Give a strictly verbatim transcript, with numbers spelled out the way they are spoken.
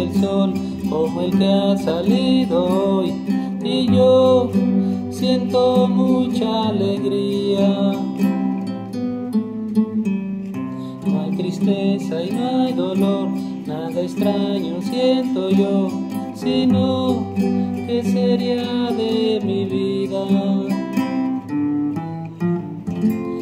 el sol como el que ha salido hoy, y yo siento mucha alegría. No hay tristeza y no hay dolor, nada extraño siento yo, sino que sería de mi vida.